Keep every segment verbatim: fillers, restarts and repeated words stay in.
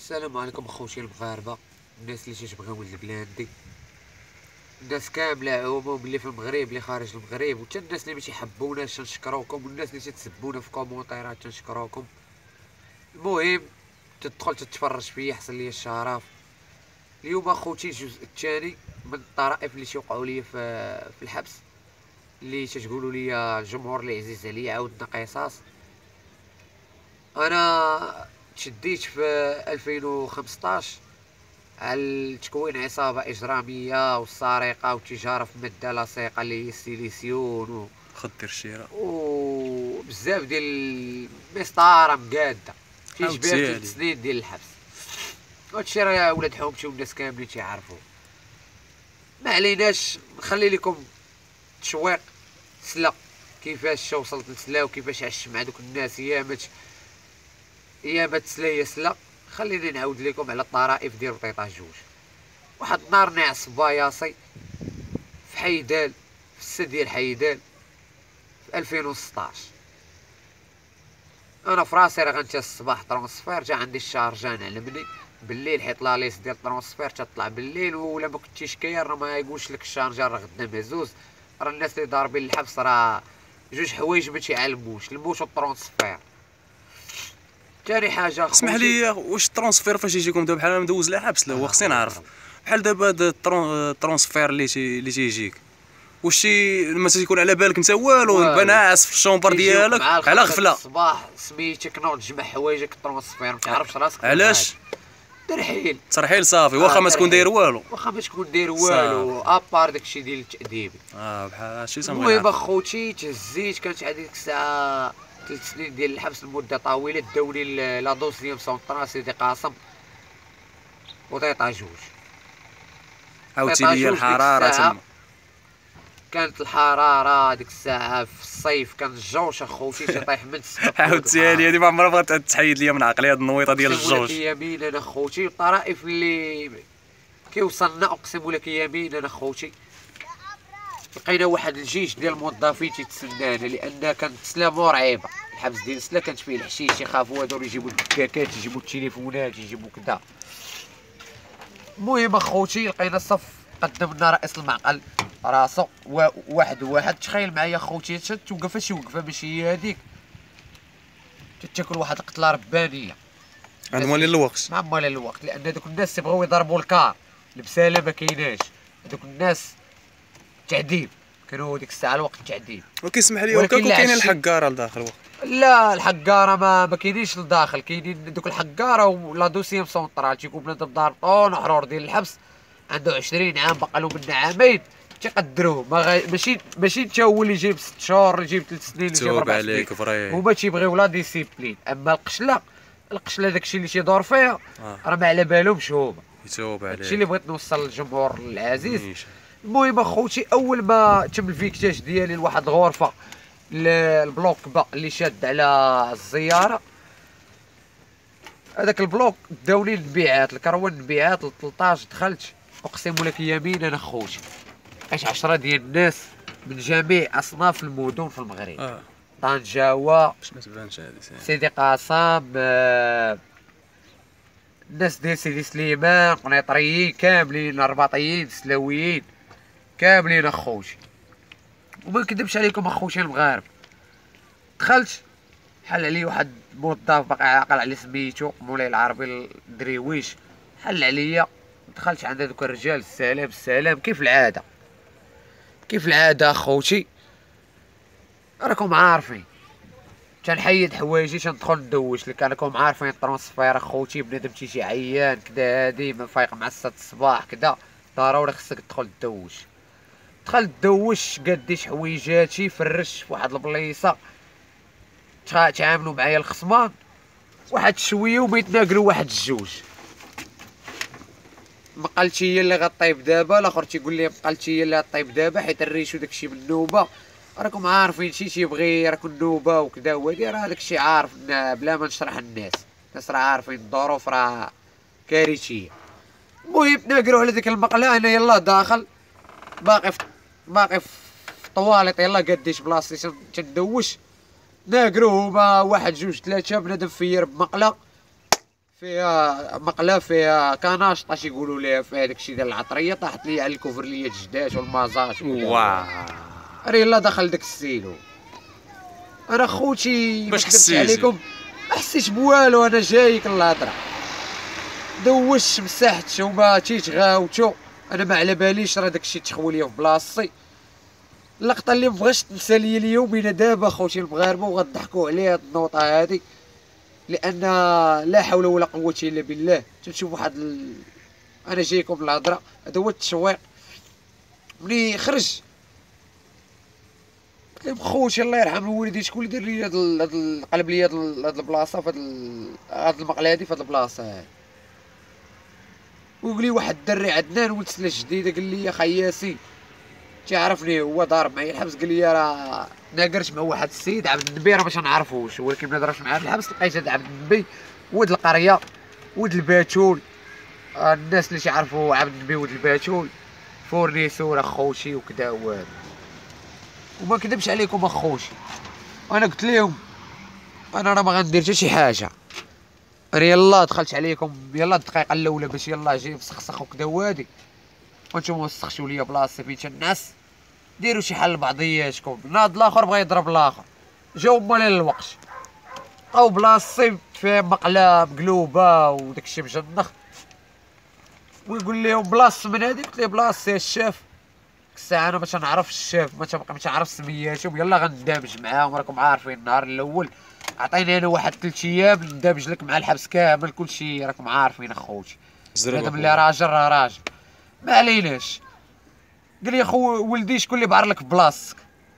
السلام عليكم خوتي المغاربه، الناس اللي تتبغيو ولد البلاد دي، الناس كامله عموم اللي في المغرب اللي خارج المغرب، وحتى الناس اللي ما تيحبوناش تنشكروكم، والناس اللي تتسبونا في كومونتيرات تنشكروكم. المهم تدخل تتفرج فيا حصل لي الشرف. اليوم اخوتي الجزء الثاني من الطرائف اللي تيوقعوا لي في في الحبس، اللي تتقولوا لي الجمهور اللي عزيز عليا عاودنا قصاص. انا تشديت في ألفين وخمسطاش على تكوين عصابة إجرامية والسرقة والتجارة في مادة لاصقة اللي هي السيليسيون و... خدر الشيرة وبزاف ديال المسطرة مقادة تيجبر تلت سنين ديال الحبس. هادشي راه ولاد حومتي والناس كاملين تيعرفوه. ما عليناش، نخلي لكم تشويق سلا كيفاش وصلت لسلا وكيفاش عشت مع دوك الناس ايامات ايامات سلا سلا. خليني نعاود لكم على الطرائف ديال بطيطه جوج. واحد النهار ناعس باياصي في حيدال، في السد ديال حيدال في ألفين وستطاش. انا في راسي راه غنمشي الصباح ترونسفير، جا عندي الشارجه نعلمني بالليل حيت لا ليست ديال الترونسفير تطلع بالليل، ولا ما كنتيش كاين راه ما يقولش لك الشارجه راه غدا مهزوز. راه الناس اللي ضاربين الحبس راه جوج حوايج ما تيعلموش، الموت والترونسفير. ثاني حاجه اسمح لي، واش الترونسفير فاش يجيكم دابا بحال انا مدوز لا حبس؟ لا هو خصني نعرف بحال دابا هذا الترونسفير اللي تي اللي تيجيك، واش شي ما تيكون على بالك انت والو ناعس في الشومبر ديالك على غفله الصباح سميتك نوض تجمع حوايجك الترونسفير ما تعرفش راسك علاش؟ ترحيل ترحيل صافي، واخا ما تكون داير والو، واخا ما تكون داير والو ابار داكشي ديال التأديب. اه بحال هادشي تما. المهم اخوتي تهزيت، كانت عندي ديك الساعه ثلاث سنين ديال الحبس لمده طويله. داوني لا دوسيام سونطرا سيدي قاسم وطيطا جوج. عاودتي لي الحراره تما، كانت الحراره ديك الساعه في الصيف، كان الجوش اخوتي تيطيح من السقف. عاودتي لي هذه ما عمرها بغات تحيد لي من عقلي هاد النويطه ديال الجوش. يمينا اخوتي الطرائف اللي كيوصلنا اقسم لك يمينا اخوتي، لقينا واحد الجيش ديال الموظفين تيتسنانا، لان كانت سلا مرعبه. الحبس ديال سلا كانت فيه الحشيش، يخافوا هادو يجيبوا الدكاكات، يجيبوا التليفونات، يجيبوا كذا. المهم اخوتي لقينا الصف قدمنا رئيس المعقل راسو واحد واحد. تخيل معايا اخوتي توقف شي وقفه ماشي هي هذيك، تتاكل واحد القتله ربانيه. عندهم مالين الوقت، ما مالين الوقت، لان دوك الناس تيبغيو يضربوا الكار، البساله ما كايناش. دوك الناس تعذيب، كانوا ديك الساعه الوقت تعذيب. وكيسمح لي وكاكو كاينين الحقاره لداخل الوقت؟ لا الحقاره ما ما كاينينش لداخل، كاينين دوك الحقاره ولا دوسيام سونطرال. تيكون بنادم ضارطون وحرور ديال الحبس عنده عشرين عام بقى له منا عامين تيقدروه. ما غا... ماشي ماشي انت هو اللي جايب ست شهور اللي جايب ثلاث سنين اللي جايب اربع سنين، هما تيبغيو لا ديسيبلين. اما القشله القشله داكشي اللي تيدور فيها آه. راه ما على بالهمش هما. يتوب عليه، هادشي اللي بغيت نوصل للجمهور العزيز. المهم اخوتي اول ما تم الفيكتاج ديالي لواحد الغرفه البلوك با اللي شاد على الزياره، هذاك البلوك داوني المبيعات الكروان المبيعات ل ثلاطاش. دخلت اقسم لك يمينا اخوتي لقيت عشرة ديال الناس من جميع اصناف المدن في المغرب. اه طنجاوه، باش ما تبانش هذه سيدي قاسم، آه الناس ديال سيدي سليمان، قنيطريين كاملين، الرباطيين، سلاويين كاملين اخوتي. وما نكذبش عليكم اخوتي المغاربه، دخلت حل علي واحد الموظف باقي عاقل على سميتو مولاي العربي الدريويش، حل عليا. دخلت عند هذوك الرجال السلام السلام كيف العاده كيف العاده اخوتي، راكم عارفين. تنحيد حوايجي تندخل ندوش لك، راكم عارفين الترونسفير اخوتي بنادم تيجي عيان كدا ديما فايق مع ستة الصباح كدا ضروري خصك تدخل تدوش. دخلت دوش قديش حويجاتي، فرش في واحد البليصه، تعاملوا معايا الخصمان واحد شويه وما يتناقلوا واحد الجوج. مقالتي هي اللي غطيب دابا، الاخر تيقول لي مقالتي هي اللي غطيب دابا حيت الريشو داكشي من النوبه. راكم عارفين شي تيبغي راكم النوبه وكذا وهادي راه داكشي عارف بلا ما نشرح الناس، الناس راه عارفين الظروف راه كارثيه. المهم تناقلوا على ديك المقله، انا يلاه داخل باقي في باقي في طواليط، يلاه قديش بلاصتي تندوش. ناقلوا هما واحد جوج ثلاثه بنادم فير بمقله فيها مقله فيها كناش طاش يقولوا ليها في هذاك الشيء ديال العطريه، طاحت لي على الكوفرليه الجداش والمازاج واه راه يلا دخل داك السيلو. انا خوتي باش ما كذبتش حسيتي؟ عليكم ما حسيتش بوالو، انا جايك الهضره دوشت مسحت وما تيت غاوتو، انا ما على باليش راه داكشي تخوي ليا في بلاصتي. اللقطه اللي مبغاش تنسى ليا اليوم الى دابا خوتي المغاربه وغضحكوا عليها هاد النوطه هادي، لان لا حول ولا قوه الا بالله. تنشوف واحد ال... انا جايكم الهضره، هذا هو التشويق. ملي خرج قلت لهم خوتي الله يرحم الوالدين شكون اللي دار لي هاد ال- هاد ال- قلب لي هاد ال- هاد البلاصه في هاد ال- هاد المقله هادي في هاد البلاصه هادي. ويقول لي واحد الدري عدنان ولد سلا جديده قال لي يا خي ياسين تعرفني هو ضارب معايا الحبس، قال لي راه ناقرت مع واحد السيد عبد النبي راه باش نعرفوش، ولكن ملي ضربت معاه في الحبس لقيت هذا عبد النبي ولد القريه ولد الباتول. آه، الناس اللي تعرفوا عبد النبي ولد الباتول فورنيسور اخوتي وكذا وهذا. وما كذبش عليكم اخوتي، انا قلت لهم انا راه ما غندير حتى شي حاجه، انا يلا دخلت عليكم يلا الدقيقه الاولى باش يلا جاي مسخسخ وكذا وهادي، وانتم وسختوا ليا بلاصتي فين تنعس. ديروا شي حل لبعضياتكم. ناض الاخر بغا يضرب الاخر، جاو مالين الوقت او بلاصتي فيها مقله مقلوبه وداكشي مجنخ. ويقول لهم بلاصه من هذيك، قلت ليه بلاصتي الشاف. ديك الساعه انا ما تنعرفش الشاف، ما تنبقى ما تنعرف سمياتهم، يلا غندمج معاهم راكم عارفين. النهار الاول عطيني انا واحد ثلاث ايام ندمج لك مع الحبس كامل كلشي راكم عارفين اخوتي. هذا ملي راجل راه راجل ما عليناش. قال لي خو ولدي شكون اللي بعر لك في بلاصتك؟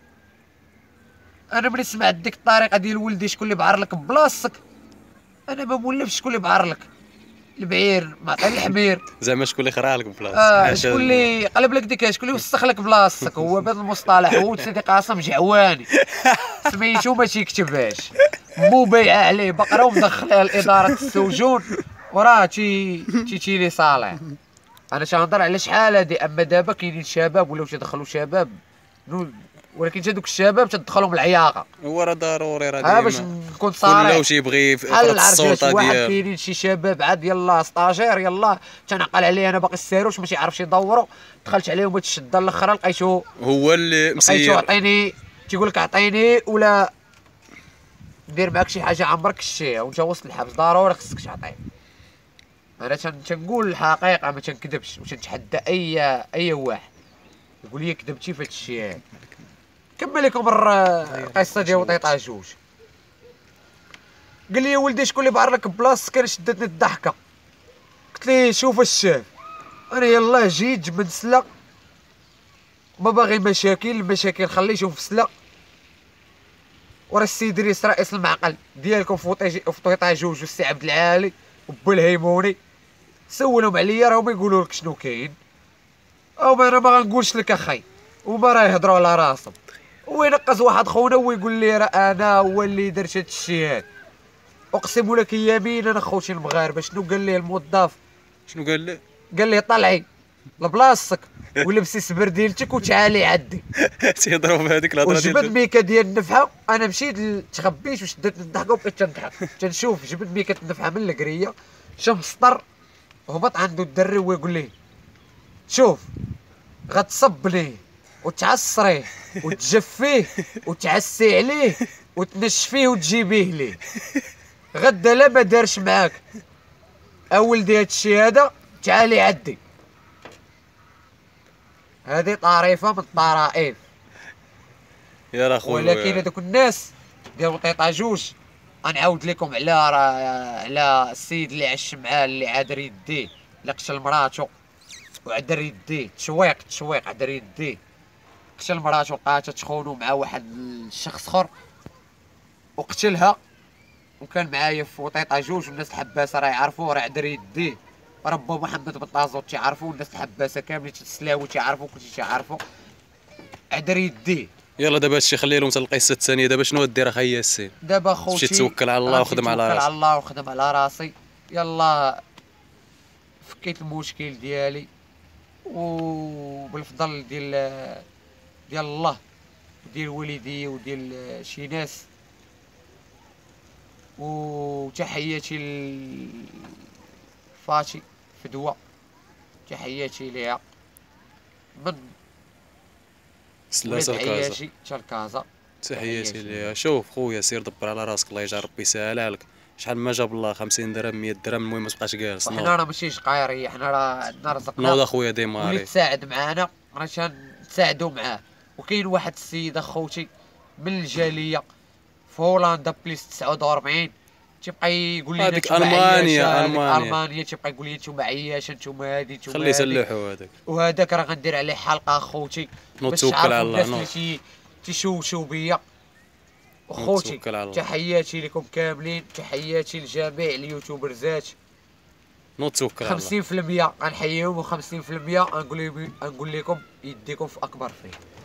انا ملي سمعت ديك الطريقه ديال ولدي شكون اللي بعر لك بلاصتك انا ما مولفش شكون اللي بعر لك. البعير معطي الحمير، زعما شكون اللي خرع لك بلاصتك؟ اه شكون اللي قلب لك ديك، شكون اللي وسخ لك بلاصتك؟ هو بهذا المصطلح ولد سيدي قاسم جعواني سميتو ما تيكتبهاش، مو بايعه عليه بقره ومدخلها لاداره السجون وراه تي تي تي لي صالح. انا تنهضر على شحال هادي، اما دابا كاينين شباب ولاو تيدخلوا شباب نو- ولكن تا دوك الشباب تدخلهم العياقه. هو راه ضروري راه ها باش ديما نكون صريح. كل واش يبغي بحال فرط العرجات السلطه واحد ديال كاينين شي شباب عاد يلا ستاجير يلا تنعقل عليه انا باقي الساروش ما تيعرفش يدورو، دخلت عليهم هاد الشده الاخرى لقيتو هو اللي لقيتو مسير. عطيني تيقول لك عطيني ولا دير معاك شي حاجه عمرك شتيها وانت وسط الحبس ضروري خصك تعطيه. انا تن- تنقول الحقيقه ما تنكذبش وتنتحدى اي اي واحد يقول لي كذبتي في هاد الشيء هذا. كمل لكم الر- القصه ديال وطيطه جوج. قال لي يا ولدي شكون اللي بعر لك بلاصتك؟ انا شدتني الضحكه قلت ليه شوف الشاف انا يلاه جيت جبت سلا ما باغي مشاكل، المشاكل خليتهم في سلا. وراه السيد رئيس رئيس المعقل ديالكم في وطيجي في طويطه جوج والسي عبد العالي وبو الهيموني سولهم عليا راهم يقولوا لك شنو كاين، او ما انا ما غنقولش لك اخي وما راه يهضروا على راسهم. وينقص واحد خونا ويقول لي راه انا هو اللي درت هاد الشيء هذا. اقسم لك يمينا خوتي المغاربه شنو قال لي الموظف؟ شنو قال له؟ قال لي طلعي لبلاصتك ولبسي سبرديلتك وتعالي عدي. تيضرب بهذيك الهضره وجبد ديال ميكا ديال النفحه انا مشيت ل- تخبيت وشدت الضحكه وبقيت تنضحك تنشوف جبد ميكا النفحه من القريه شمس سطر هبط عنده الدري ويقول لي شوف غتصبنيه وتعصريه وتجفيه وتعسي عليه وتنشفيه وتجيبيه ليه غدا لا ما دارش معاك اولدي هادشي هذا تعالي عدي. هذه طريفه من الطرائف. يا راه خويا. ولكن هذوك الناس ديال وطيطه جوج غنعاود لكم على راه على السيد اللي عش معاه اللي عادر يديه اللي قتل مراتو وعدر يديه تشويق تشويق عدر يديه قتل مراتو لقاتها تخونو مع واحد الشخص اخر وقتلها. وكان معايا في وطيطه جوج والناس الحباسه راه يعرفوه راه عدر يديه راه با محمد بطازوط تيعرفوه والناس الحباسه كاملين تسلاوي تيعرفو كلشي تيعرفو عدر يديه. يلا دابا هادشي خليه لهم حتى القصه الثانيه. دابا شنو دير اخي ياسين؟ دابا خوتي تمشي توكل على الله وخدم على توكل راسك. على الله وخدم على راسي. يلا فكيت المشكل ديالي وبالفضل ديال ديال الله وديال والدي وديال شي ناس وتحياتي لفاتي فدوى، تحياتي ليها من ولاد سلاسة لكازا. عياشي حتى لكازا. تحياتي ليها. شوف خويا سير دبر على راسك، الله يجعل ربي يسهلها لك. شحال ما جاب الله، خمسين درهم مية درهم، المهم ما تبقاش جالس. وحنا راه ماشي شقايري، حنا راه عندنا رزقنا. نوض اخويا واللي ديماري. تساعد معانا راه تنساعدو معاه. وكاين واحد السيد اخوتي من الجاليه في هولندا بليس تسعة وأربعين تيبقى يقول لنا هذيك نتوما ألمانيا، عياشة، ألمانيا. المانيا تيبقى يقول لي نتوما عياشه، نتوما هادي، نتوما خليه هادي. يسلحوا هذاك. وهذاك راه غندير عليه حلقه اخوتي نوض باش توكل على تعرفوا الله، الناس اللي نوض. تي تيشوشوا بيا. اخوتي توكل على الله. تحياتي لكم كاملين، تحياتي لجميع اليوتيوبرزات. نوض توكل على الله. خمسين في المية غنحييهم و50% غنقول لهم غنقول لكم يديكم في اكبر فيه.